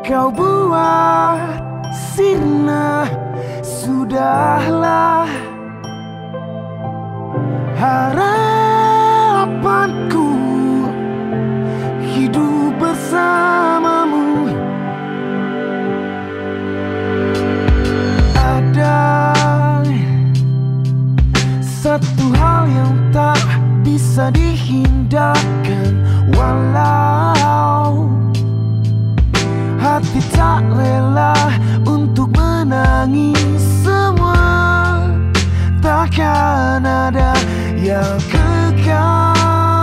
Kau buat Sirna, sudahlah. Harapanku hidup bersamamu. Ada satu hal yang tak bisa dihindarkan, walau hati tak rela untuk menangis. Semua takkan ada yang kekal.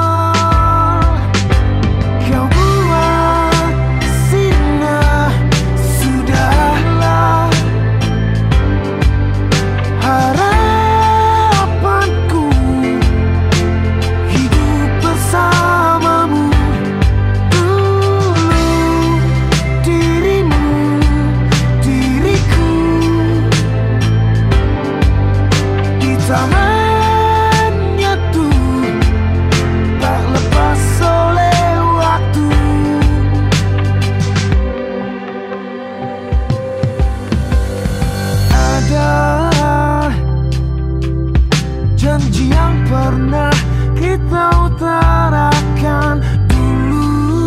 Kau buat Sirna, sudahlah. Harapanku hidup bersamamu. Dulu, dirimu, diriku. Kita menyatu, tak lepas oleh waktu. Ada janji yang pernah kita utarakan dulu.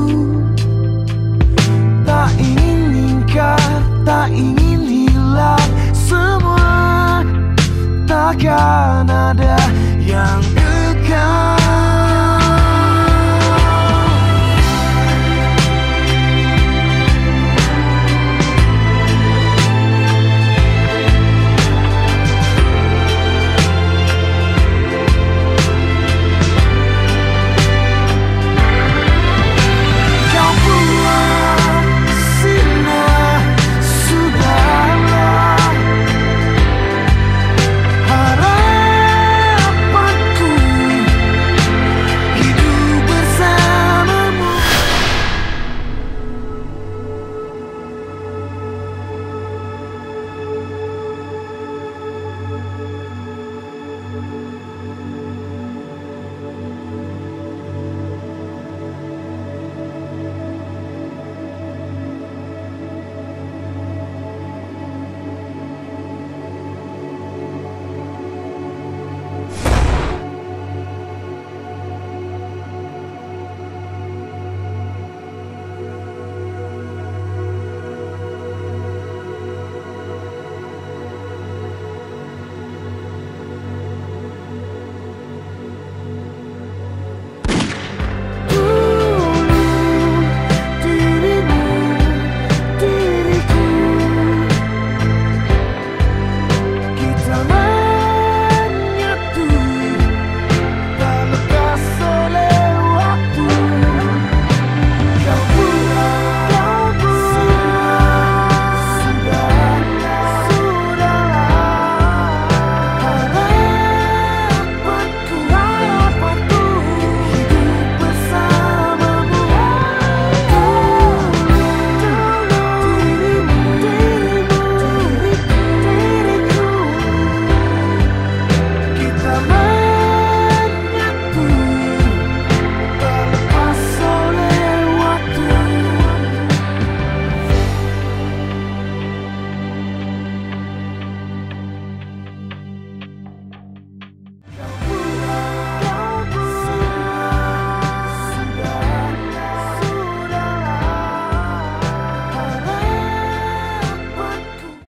Tak ingin ingkar, tak ingin hilang. Semua takkan ada yang